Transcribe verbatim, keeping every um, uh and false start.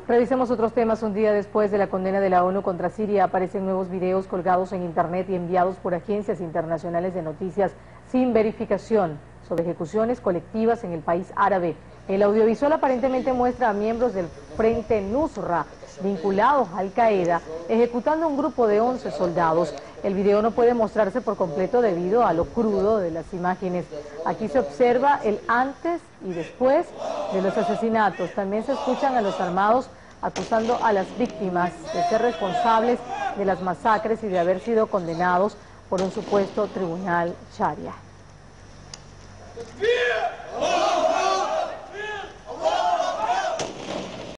Revisemos otros temas. Un día después de la condena de la ONU contra Siria, aparecen nuevos videos colgados en internet y enviados por agencias internacionales de noticias sin verificación sobre ejecuciones colectivas en el país árabe. El audiovisual aparentemente muestra a miembros del Frente Nusra, vinculados a Al-Qaeda, ejecutando a un grupo de once soldados. El video no puede mostrarse por completo debido a lo crudo de las imágenes. Aquí se observa el antes y después de los asesinatos. También se escuchan a los armados acusando a las víctimas de ser responsables de las masacres y de haber sido condenados por un supuesto tribunal sharia.